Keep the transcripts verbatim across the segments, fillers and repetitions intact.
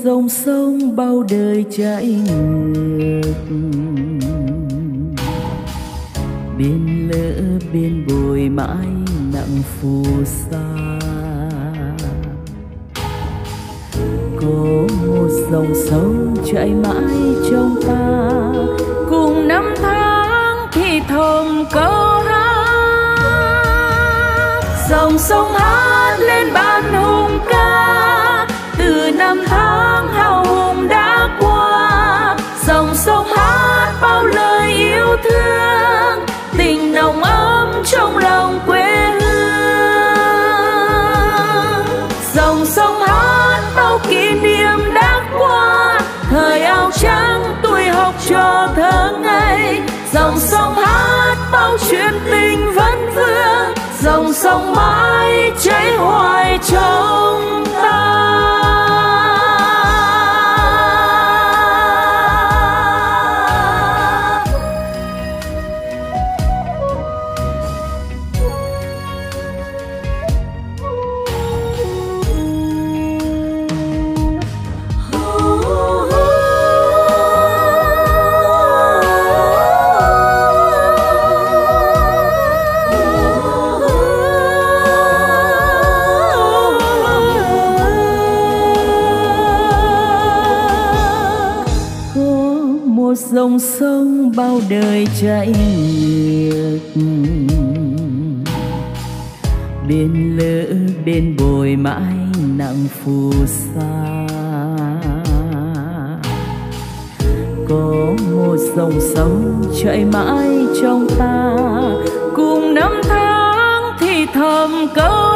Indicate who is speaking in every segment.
Speaker 1: dòng sông bao đời chảy ngược, bên lỡ bên bồi mãi nặng phù sa. Có một dòng sông chảy mãi trong ta, cùng năm tháng thì thầm câu hát. Dòng sông hát lên ban hùng ca, từ năm tháng hào hùng đã qua. Dòng sông hát bao lời yêu thương, tình nồng ấm trong lòng quê hương. Dòng sông hát bao kỷ niệm đã qua, thời áo trắng tuổi học trò thơ ngây. Dòng sông hát bao chuyện tình vẫn vương, dòng sông mãi cháy hoài trong ta. Dòng sông bao đời chảy ngược, bên lỡ bên bồi mãi nặng phù sa. Có một dòng sông chảy mãi trong ta, cùng năm tháng thì thầm câu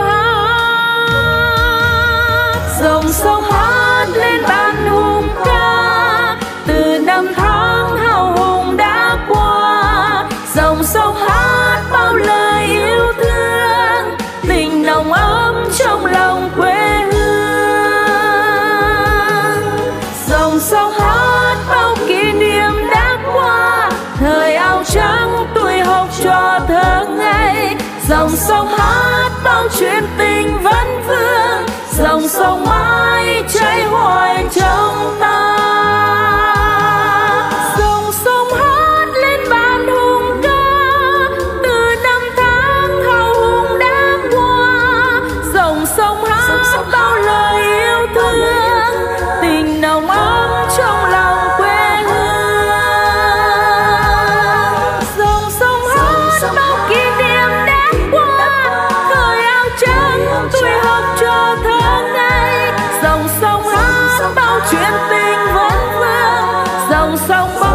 Speaker 1: hát. Dòng sông hát lên ban hùng ca, từ năm tháng hào hùng đã qua. Dòng sông hát bao lời yêu thương, tình nồng ấm trong lòng quê hương. Dòng sông hát bao kỷ niệm đã qua, thời áo trắng tuổi học trò thơ ngây. Dòng sông hát bao chuyện tình vẫn vương, dòng sông mãi cháy hoài trong ta. Chuyện tình vẫn vương, dòng sông